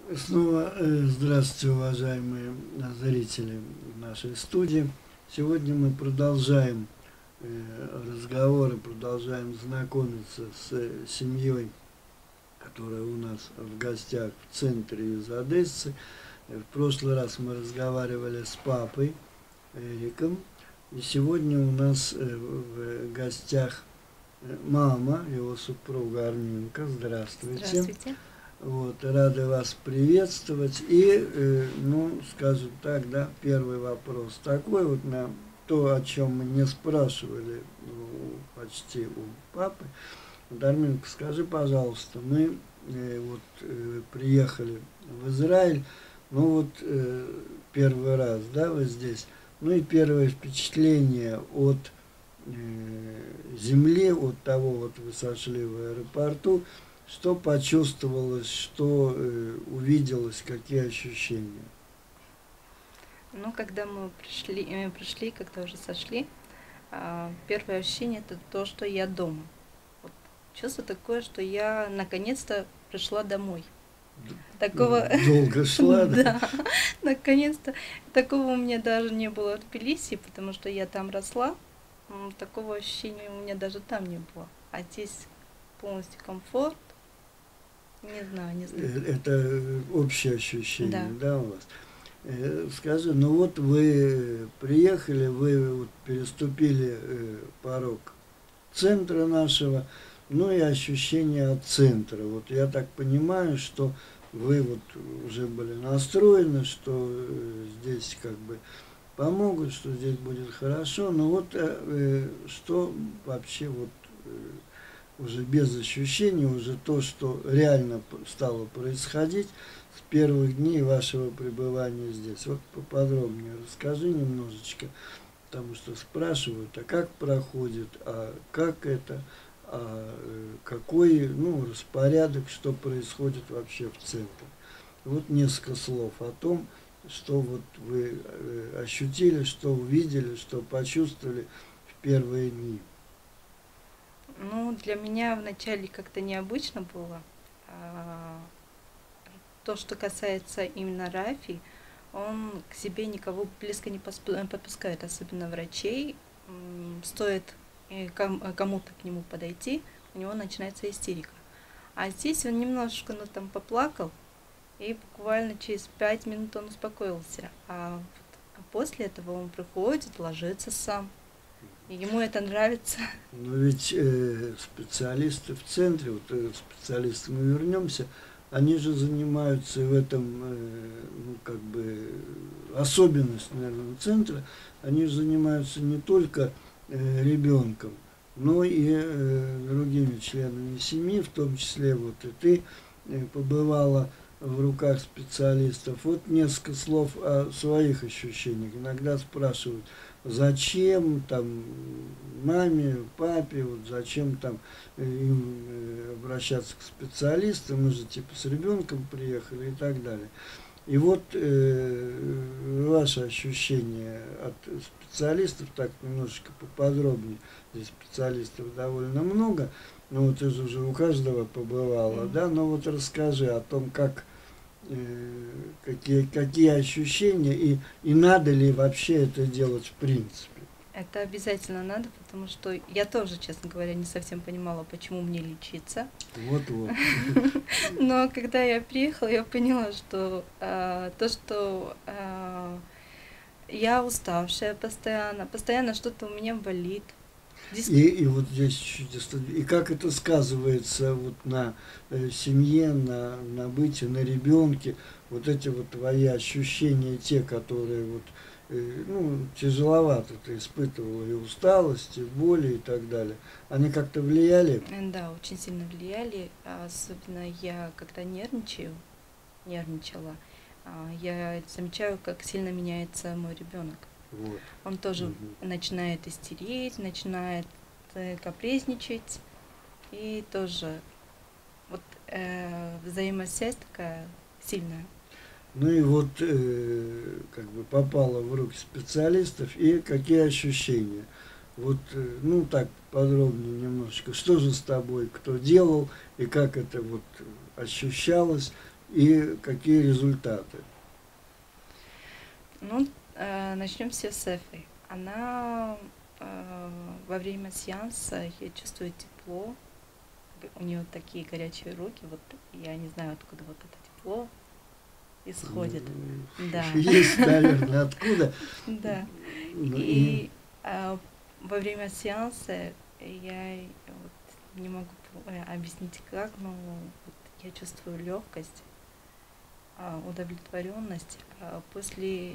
Снова здравствуйте, уважаемые зрители нашей студии. Сегодня мы продолжаем разговоры, продолжаем знакомиться с семьей, которая у нас в гостях в центре из Одессы. В прошлый раз мы разговаривали с папой Эриком, и сегодня у нас в гостях мама, его супруга Арминка. Здравствуйте. Здравствуйте. Вот, рады вас приветствовать. И, ну, скажем так, да, первый вопрос такой, вот на то, о чем мы не спрашивали почти у папы. Вот, Арминка, скажи, пожалуйста, мы приехали в Израиль, ну вот первый раз, да, вы здесь, ну и первое впечатление от земли, от того, вот вы сошли в аэропорту, что почувствовалось, что увиделось, какие ощущения? Ну, когда мы пришли, когда уже сошли, первое ощущение это то, что я дома. Вот, чувство такое, что я наконец-то пришла домой. Такого... Долго шла, да? Да, наконец-то. Такого у меня даже не было в Тбилиси, потому что я там росла. Такого ощущения у меня даже там не было. А здесь полностью комфорт. Не знаю, не знаю. Это общее ощущение, Да. да, у вас? Скажи, ну вот вы приехали, вы вот переступили порог центра нашего, ну и ощущения от центра. Вот я так понимаю, что вы вот уже были настроены, что здесь как бы помогут, что здесь будет хорошо. Но вот что вообще вот уже без ощущений, уже то, что реально стало происходить с первых дней вашего пребывания здесь. Вот поподробнее расскажи немножечко, потому что спрашивают, а как проходит, а как это, а какой, ну, распорядок, что происходит вообще в центре. Вот несколько слов о том, что вот вы ощутили, что увидели, что почувствовали в первые дни. Ну, для меня вначале как-то необычно было. То, что касается именно Рафи, он к себе никого близко не подпускает, особенно врачей. Стоит кому-то к нему подойти, у него начинается истерика. А здесь он немножечко, ну, там поплакал, и буквально через 5 минут он успокоился. А после этого он приходит, ложится сам. И ему это нравится. Но ведь специалисты в центре, вот специалисты мы вернемся, они же занимаются в этом, ну, как бы, особенность, наверное, центра, они же занимаются не только ребенком, но и другими членами семьи, в том числе вот и ты побывала в руках специалистов. Вот несколько слов о своих ощущениях. Иногда спрашивают, зачем там маме, папе, вот зачем там им обращаться к специалистам, мы же типа с ребенком приехали и так далее. И вот ваши ощущения от специалистов, так немножечко поподробнее, здесь специалистов довольно много, ну вот ты же уже у каждого побывала, да, но вот расскажи о том, как какие ощущения и надо ли вообще это делать в принципе. Это обязательно надо, потому что я тоже, честно говоря, не совсем понимала, почему мне лечиться. Вот-вот. Но когда я приехала, я поняла, что я уставшая постоянно что-то у меня болит. И вот здесь чудесно. И как это сказывается вот на семье, на быте, на ребенке, вот эти вот твои ощущения, те, которые вот, ну, тяжеловато ты испытывала, и усталость, и боли и так далее, они как-то влияли? Да, очень сильно влияли. Особенно я, когда нервничала, я замечаю, как сильно меняется мой ребенок. Вот. Он тоже начинает истереть, начинает капризничать. И тоже вот взаимосвязь такая сильная. Ну и вот как бы попала в руки специалистов, и какие ощущения? Вот, ну так подробнее немножечко, что же с тобой, кто делал, и как это вот ощущалось, и какие результаты? Ну, начнем с Эфой. Она во время сеанса, я чувствую тепло, у нее такие горячие руки, вот я не знаю, откуда вот это тепло исходит. Да. Есть, наверное, откуда. Да. Ну, И во время сеанса я вот не могу объяснить как, но вот я чувствую легкость, удовлетворенность. После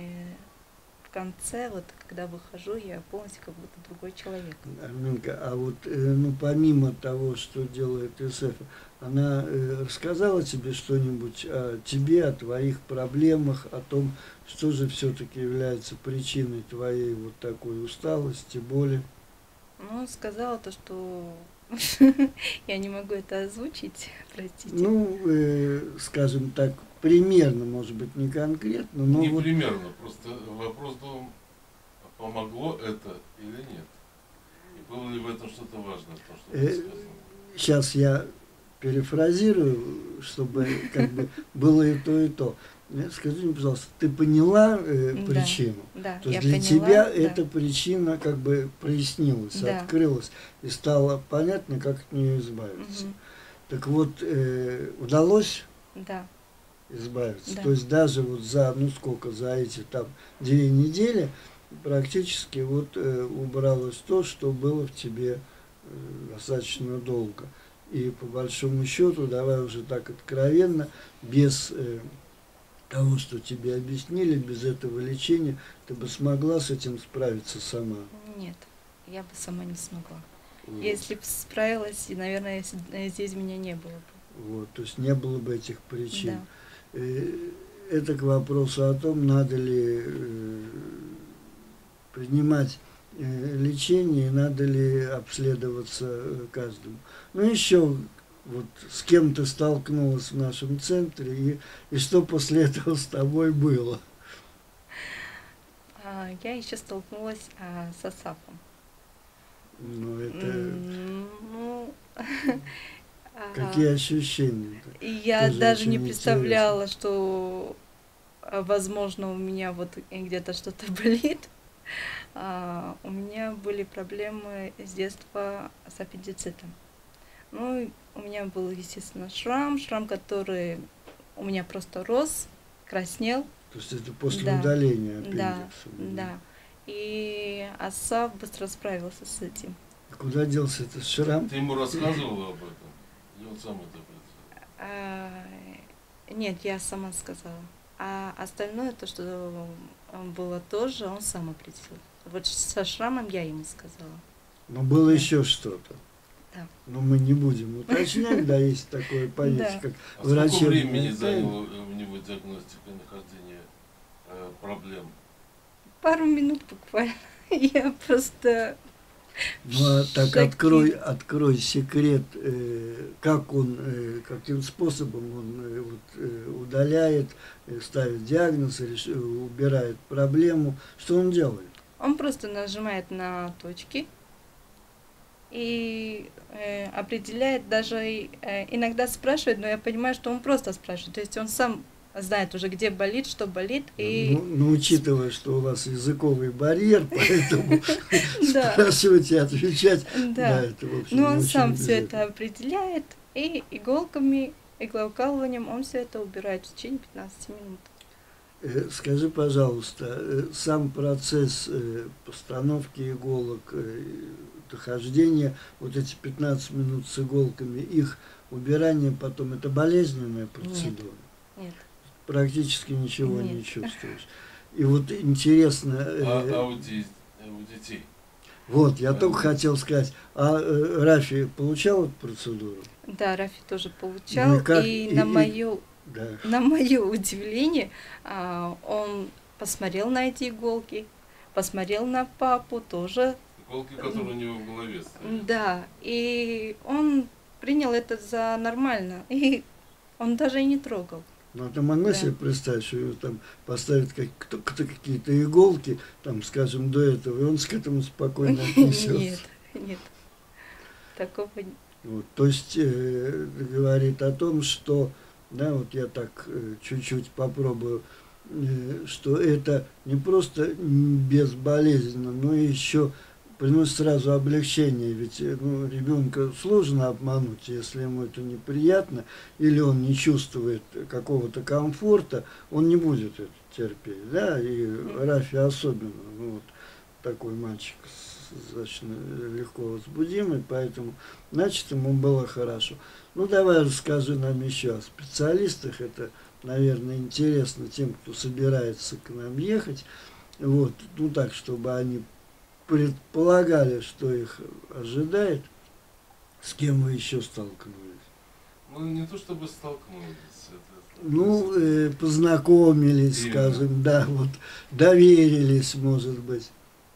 в конце, вот когда выхожу, я полностью как будто другой человек. Арминка, а вот ну, помимо того, что делает Исефа, она рассказала тебе что-нибудь о тебе, о твоих проблемах, о том, что же все-таки является причиной твоей вот такой усталости, боли? Ну, сказала то, что я не могу это озвучить, простите. Ну, скажем так, примерно, может быть, не конкретно, но Не вот... примерно, просто вопрос в том, помогло это или нет. И было ли в этом что-то важное, то, что ты сказал. Сейчас я перефразирую, чтобы как бы было и то, и то. Скажи мне, пожалуйста, ты поняла причину? Да, То есть я для поняла, тебя да. эта причина как бы прояснилась, Да. открылась, и стало понятно, как от нее избавиться. Мгм. Так вот, удалось Да, избавиться? Да. То есть даже вот за, ну сколько, за эти там 2 недели практически вот убралось то, что было в тебе достаточно долго. И по большому счету, давай уже так откровенно, без того, что тебе объяснили, без этого лечения, ты бы смогла с этим справиться сама? нет, я бы сама не смогла. Вот. Если бы справилась, и, наверное, здесь меня не было бы. Вот, то есть не было бы этих причин. Да. Это к вопросу о том, надо ли принимать лечение, надо ли обследоваться каждому. Ну еще вот с кем ты столкнулась в нашем центре и что после этого с тобой было? Я еще столкнулась с Асафом. Ну это Ну, какие ощущения? и я Тоже даже не очень представляла, что возможно у меня вот где-то что-то болит. У меня были проблемы с детства с аппендицитом. Ну, у меня был, естественно, шрам, который у меня просто рос, краснел. То есть это после Да. удаления Да, аппендикса? да. И Асаф быстро справился с этим. Куда делся этот шрам? Ты ему рассказывала об этом? Или он сам это определил? Нет, я сама сказала. А остальное, то, что было тоже, он сам определил. Вот со шрамом я ему сказала. Но было Да. еще что-то. Да. Но мы не будем уточнять, да, есть такое понятие, Да. как А сколько врачебная времени тайна. заняло у него диагностика и нахождение проблем? Пару минут буквально. Я просто... Ну, а так шокирована. открой секрет, как он, каким способом он удаляет, ставит диагноз, убирает проблему. Что он делает? Он просто нажимает на точки и определяет, даже иногда спрашивает, но я понимаю, что он просто спрашивает. То есть он сам знает уже, где болит, что болит. И... Ну, учитывая, что у вас языковый барьер, поэтому Да. спрашивать и отвечать, Да. это, в общем, Но он очень сам все обязательно. это определяет, и иголками, иглоукалыванием он все это убирает в течение 15 минут. Скажи, пожалуйста, сам процесс постановки иголок, дохождения, вот эти 15 минут с иголками, их убирание потом, это болезненная процедура? Нет. Практически ничего не Нет. чувствуешь. И вот интересно... А у детей? Вот, я только хотел сказать, а Рафи получал эту процедуру? Да, Рафи тоже получал, Ну и как? и на мое Да. удивление, он посмотрел на эти иголки, посмотрел на папу тоже. Иголки, которые у него в голове стоят. Да, и он принял это за нормально, и он даже и не трогал. Ну, ты могла Да. себе представить, что его там поставят кто-то какие-то иголки, там, скажем, до этого, и он к этому спокойно отнесется? Нет, нет, такого нет. Вот, то есть говорит о том, что да, вот я так чуть-чуть попробую, что это не просто безболезненно, но и еще приносит сразу облегчение, ведь ну, ребенка сложно обмануть, если ему это неприятно, или он не чувствует какого-то комфорта, он не будет это терпеть, да, и Рафи особенно, ну, вот такой мальчик достаточно легко возбудимый, поэтому, значит, ему было хорошо. Ну, давай расскажи нам еще о специалистах, это, наверное, интересно тем, кто собирается к нам ехать, вот, ну, так, чтобы они предполагали, что их ожидает, с кем вы еще столкнулись? Ну, не то чтобы столкнулись. Ну, познакомились, именно. скажем, да, вот, доверились, может быть.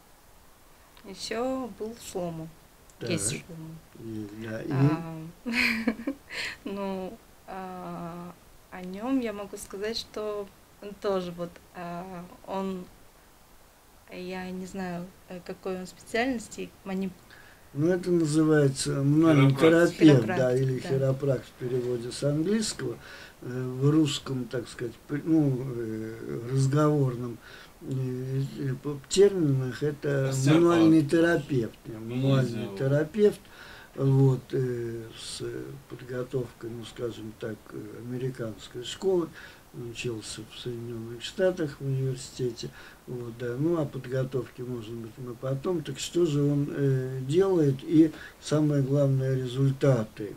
Еще был Шлому. Так, Есть Шлому. да, Ну, о нем я могу сказать, что он тоже вот он, я не знаю, какой он специальности, ну, это называется мануальный терапевт, Хиропракт, да, или да. хиропракт в переводе с английского, в русском, так сказать, ну, разговорном терминах это мануальный терапевт. Мануальный терапевт, вот, с подготовкой, ну, скажем так, американской школы, учился в Соединенных Штатах в университете, вот, да, ну, о подготовке, может быть, мы потом. Так что же он делает и, самое главное, результаты?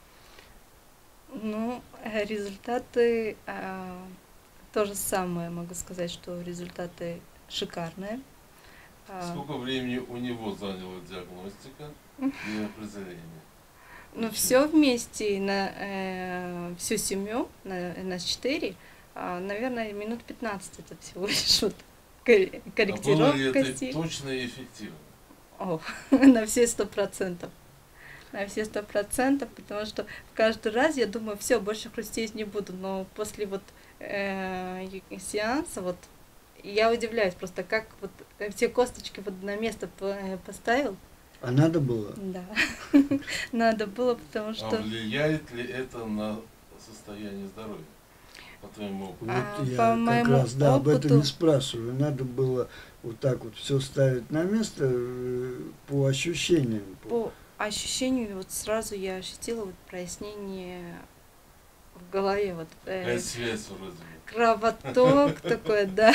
Ну, результаты то же самое, могу сказать, что результаты шикарные. Сколько времени у него заняла диагностика и определение? Ну, все вместе, на всю семью, на 4, наверное, минут 15 это всего лишь вот корректировка. А было ли это точно и эффективно? О, на все 100%. На все 100%, потому что каждый раз я думаю, все, больше хрустеть не буду, но после вот сеанса вот я удивляюсь просто, как вот все косточки вот на место поставил. А надо было? Да, надо было, потому что... А влияет ли это на состояние здоровья, по твоему опыту? Вот я по как моему раз, да, об этом опыту- и спрашиваю. Надо было вот так вот все ставить на место по ощущениям. По ощущению вот сразу я ощутила вот прояснение в голове, вот Какая связь вроде бы? кровоток такой, да.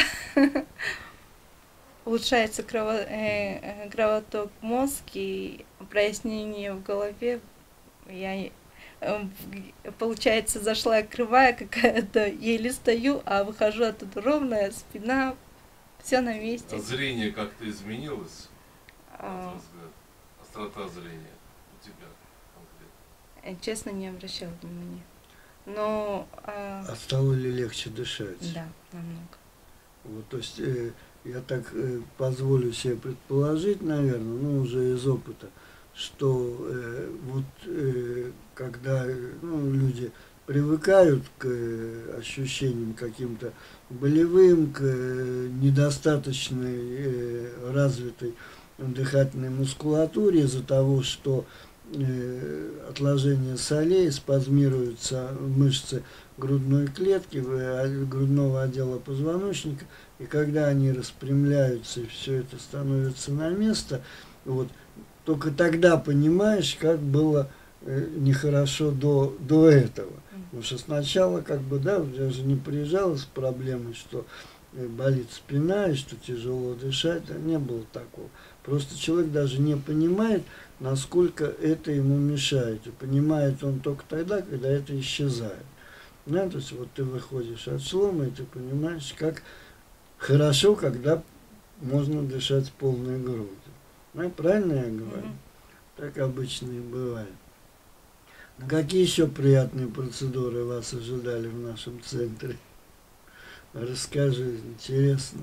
Улучшается кровоток в мозг и прояснение в голове. Я, получается, зашла кривая какая-то, еле стою, а выхожу оттуда ровная, спина, все на месте. А зрение как-то изменилось, на А, твой взгляд? Острота зрения у тебя конкретно? честно, не обращала внимания. Но, А стало ли легче дышать? да, намного. Вот, то есть я так позволю себе предположить, наверное, ну уже из опыта, что вот когда ну, люди привыкают к ощущениям каким-то болевым, к недостаточной развитой дыхательной мускулатуре из-за того, что отложение солей, спазмируются мышцы грудной клетки, грудного отдела позвоночника, и когда они распрямляются и все это становится на место, вот, только тогда понимаешь, как было нехорошо до этого. Потому что сначала, как бы, да, я же не приезжала с проблемой, что болит спина и что тяжело дышать, а не было такого. Просто человек даже не понимает, насколько это ему мешает. И понимает он только тогда, когда это исчезает. Да, то есть вот ты выходишь от слома, и ты понимаешь, как хорошо, когда можно дышать полной грудью. Ну, правильно я говорю? Так обычно и бывает. Какие еще приятные процедуры вас ожидали в нашем центре? Расскажи, интересно.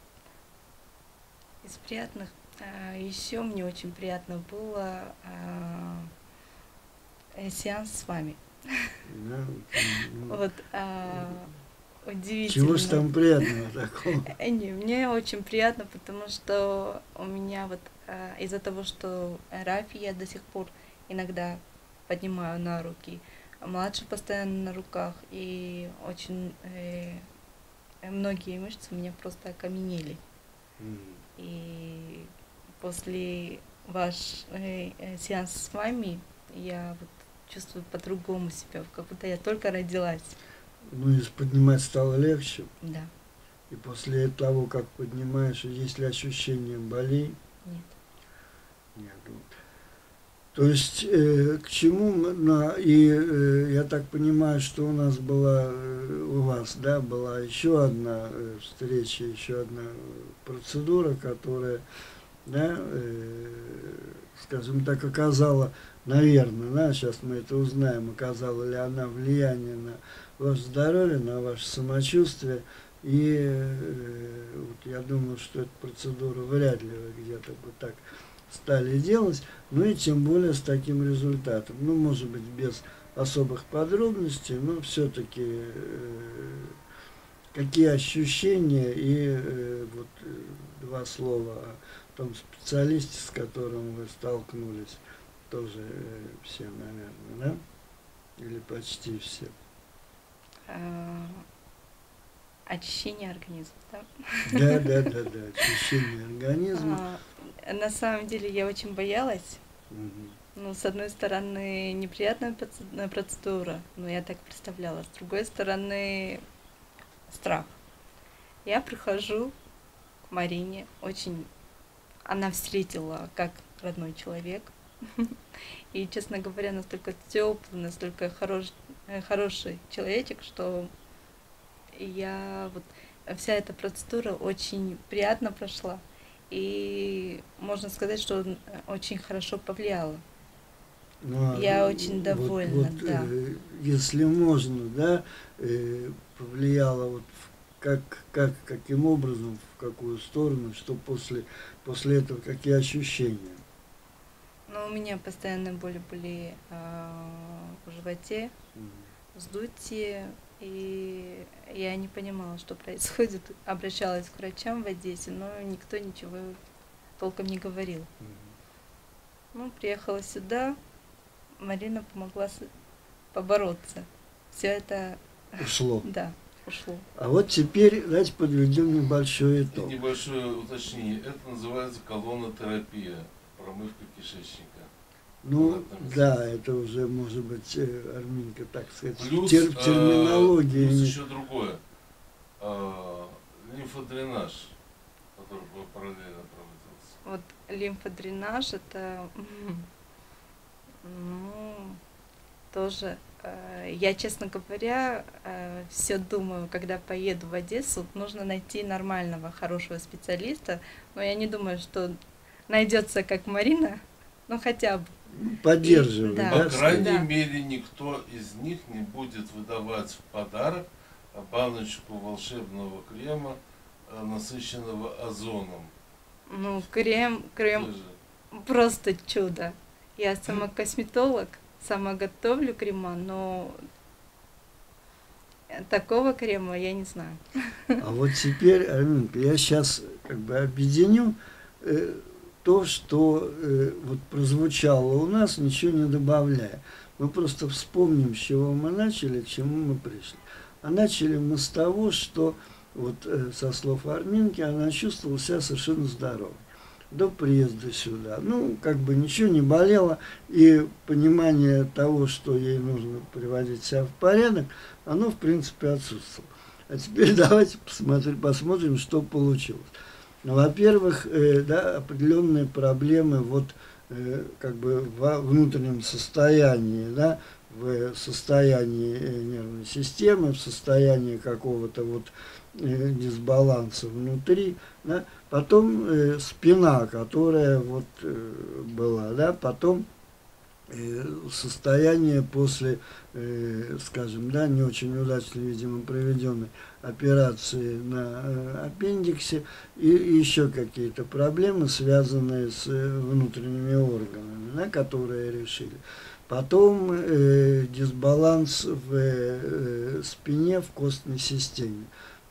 Из приятных, еще мне очень приятно было сеанс с вами. Да, Вот, удивительно. чего ж там приятного такого? Не, мне очень приятно, потому что у меня вот из-за того, что Рафи я до сих пор иногда поднимаю на руки, А младший постоянно на руках, и очень многие мышцы у меня просто окаменели. И после сеанса с вами я вот чувствую по-другому себя, как будто я только родилась. Ну и поднимать стало легче. Да. И после того, как поднимаешь, есть ли ощущение болей? Нет. Нет. То есть к чему я так понимаю, что у нас была у вас, да, была еще одна встреча, еще одна процедура, которая, да, скажем так, оказала, наверное, да, сейчас мы это узнаем, оказала ли она влияние на ваше здоровье, на ваше самочувствие. И вот я думаю, что эту процедуру вряд ли вы где-то бы так стали делать, ну и тем более с таким результатом. Ну, может быть, без особых подробностей, но все-таки какие ощущения и вот два слова о том специалисте, с которым вы столкнулись, тоже все, наверное, да? Или почти все. Очищение организма, да? Да, очищение организма. На самом деле я очень боялась. Ну, с одной стороны, неприятная процедура, но я так представляла. С другой стороны, страх. Я прихожу к Марине, она встретила как родной человек. И, честно говоря, настолько теплый, настолько хороший человечек, что вся эта процедура очень приятно прошла. И можно сказать, что очень хорошо повлияла. Я очень довольна, да. Если можно, да, повлияло вот каким образом, в какую сторону, что после этого какие ощущения? Ну, у меня постоянные боли были в животе, вздутие, и я не понимала, что происходит. Обращалась к врачам в Одессе, но никто ничего толком не говорил. Ну, приехала сюда, Марина помогла побороться. Все это ушло. Да, ушло. А вот теперь давайте подведем небольшой итог. Небольшое уточнение. Это называется колонотерапия, промывка кишечника. Ну, да, это уже, может быть, Арминка, так сказать, плюс, терминология. Плюс еще другое. Лимфодренаж, который параллельно проводился. Вот лимфодренаж, это, ну, тоже, я, честно говоря, все думаю, когда поеду в Одессу, нужно найти нормального, хорошего специалиста, но я не думаю, что найдется как Марина, ну, хотя бы. Поддерживать, да. По крайней мере, никто из них не будет выдавать в подарок баночку волшебного крема, насыщенного озоном. Ну, крем просто чудо. Я сама косметолог, сама готовлю крема, но такого крема я не знаю. А вот теперь, Арминка, я сейчас как бы объединю то, что вот прозвучало у нас, ничего не добавляя. Мы просто вспомним, с чего мы начали, к чему мы пришли. А начали мы с того, что вот со слов Арминки она чувствовала себя совершенно здоровой до приезда сюда. Ну, как бы ничего не болело, и понимание того, что ей нужно приводить себя в порядок, оно, в принципе, отсутствовало. А теперь давайте посмотрим, что получилось. Ну, во-первых, да, определенные проблемы вот как бы во внутреннем состоянии, да, в состоянии нервной системы, в состоянии какого-то вот дисбаланса внутри, да, потом спина, которая вот была, да, потом состояние после, скажем, да, не очень удачно, видимо, проведенной операции на аппендиксе и еще какие-то проблемы, связанные с внутренними органами, да, которые решили. Потом дисбаланс в спине, в костной системе.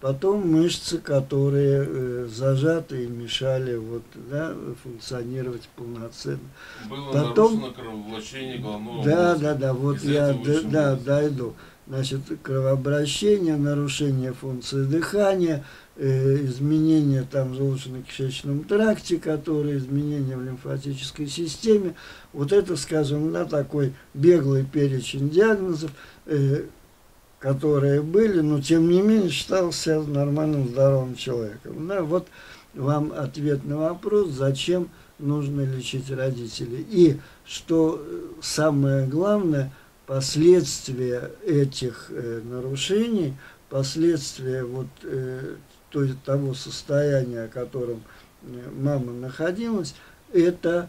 потом мышцы, которые зажаты и мешали вот, да, функционировать полноценно. Было Потом, нарушено кровообращение головного да, мозга. вот Из-за я этого очень да, болит. дойду. Значит, кровообращение, нарушение функции дыхания, изменения там в желудочно-кишечном тракте, которые изменения в лимфатической системе. Вот это, скажем, да, такой беглый перечень диагнозов, которые были, но тем не менее считался нормальным, здоровым человеком. Да, вот вам ответ на вопрос, зачем нужно лечить родителей. И что самое главное, последствия этих нарушений, последствия вот того состояния, в котором мама находилась, это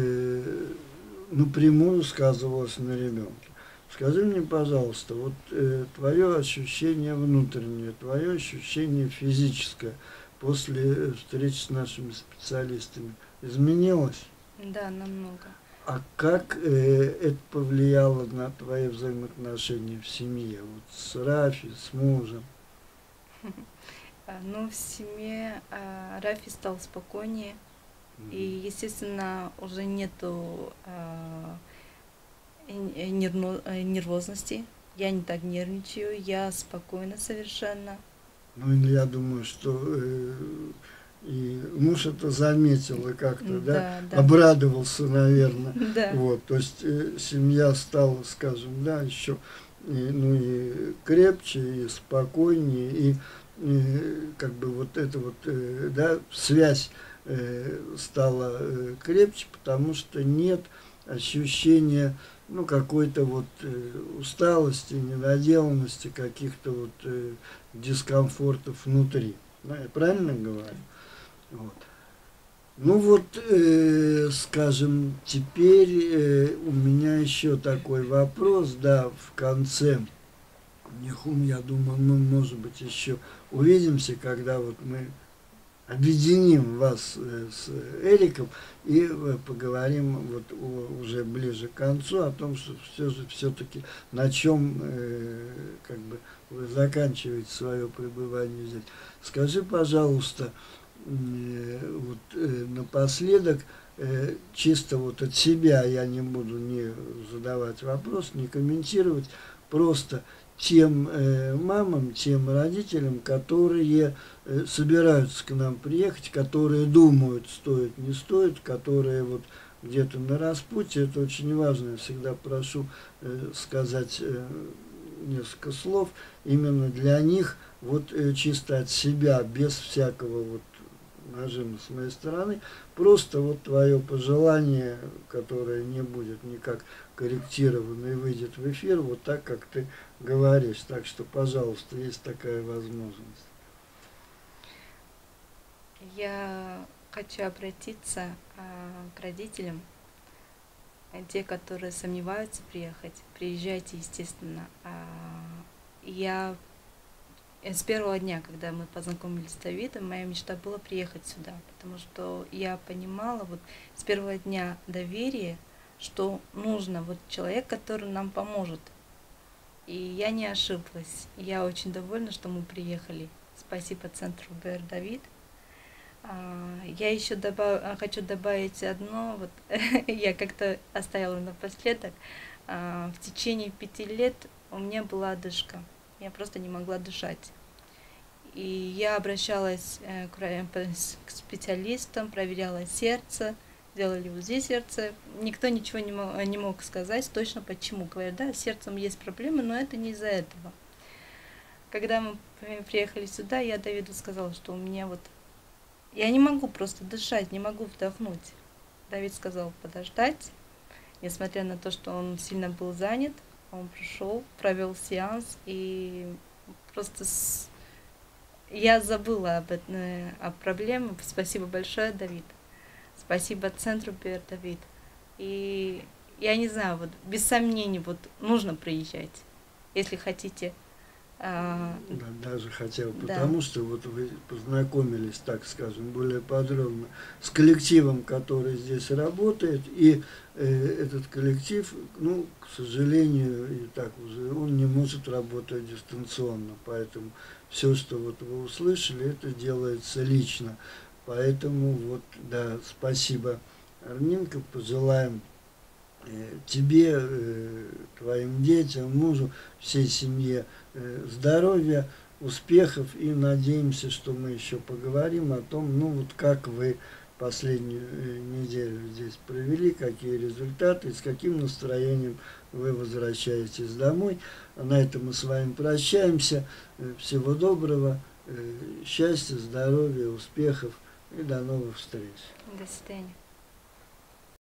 напрямую сказывалось на ребенке. Скажи мне, пожалуйста, вот твое ощущение внутреннее, твое ощущение физическое после встречи с нашими специалистами изменилось? Да, намного. А как это повлияло на твои взаимоотношения в семье, вот с Рафи, с мужем? Ну, в семье Рафи стал спокойнее, и, естественно, уже нету нервозности. Я не так нервничаю, я спокойна совершенно. Ну, я думаю, что и муж это заметил и как-то, да, обрадовался, наверное. Да. Вот, то есть семья стала, скажем, да, еще ну и крепче, и спокойнее, и как бы вот эта вот, да, связь стала крепче, потому что нет ощущения, ну, какой-то вот усталости, недоделанности, каких-то вот дискомфортов внутри. Да, я правильно говорю? Вот. Ну вот, скажем, теперь у меня еще такой вопрос, да, в конце. Нихум, я думаю, мы, может быть, еще увидимся, когда вот мы объединим вас с Эриком и поговорим вот уже ближе к концу о том, что все-таки на чем как бы вы заканчиваете свое пребывание здесь. Скажи, пожалуйста, вот напоследок, чисто вот от себя, я не буду не задавать вопрос, не комментировать, просто тем мамам, тем родителям, которые собираются к нам приехать, которые думают, стоит, не стоит, которые вот где-то на распутье, это очень важно, я всегда прошу сказать несколько слов именно для них, вот чисто от себя, без всякого вот нажима с моей стороны, просто вот твое пожелание, которое не будет никак корректировано и выйдет в эфир, вот так, как ты говоришь. Так что, пожалуйста, есть такая возможность. Я хочу обратиться к родителям, те, которые сомневаются приехать. Приезжайте, естественно. Я с первого дня, когда мы познакомились с Давидом, моя мечта была приехать сюда, потому что я понимала вот с первого дня доверия, что нужно вот человек, который нам поможет. И я не ошиблась. Я очень довольна, что мы приехали. Спасибо центру БР Давид. Я еще хочу добавить одно. Вот, я как-то оставила напоследок. В течение 5 лет у меня была одышка. Я просто не могла дышать. И я обращалась к специалистам, проверяла сердце, делали УЗИ сердца. Никто ничего не мог сказать точно почему. Говорят, да, с сердцем есть проблемы, но это не из-за этого. Когда мы приехали сюда, я Давиду сказала, что у меня вот... Я не могу просто дышать, не могу вдохнуть. Давид сказал подождать. Несмотря на то, что он сильно был занят, он пришел, провел сеанс, и просто я забыла о проблеме. Спасибо большое, Давид. Спасибо центру БР Давид. И я не знаю, вот без сомнений, вот нужно приезжать. Если хотите Да, даже хотя бы Да. потому, что вот вы познакомились, так скажем, более подробно с коллективом, который здесь работает, и этот коллектив, ну, к сожалению, и так уже, он не может работать дистанционно, поэтому все, что вот вы услышали, это делается лично. Поэтому вот, да, спасибо, Арминка, пожелаем тебе, твоим детям, мужу, всей семье здоровья, успехов, и надеемся, что мы еще поговорим о том, ну вот как вы последнюю неделю здесь провели, какие результаты, с каким настроением вы возвращаетесь домой. А на этом мы с вами прощаемся. Всего доброго, счастья, здоровья, успехов и до новых встреч. До свидания.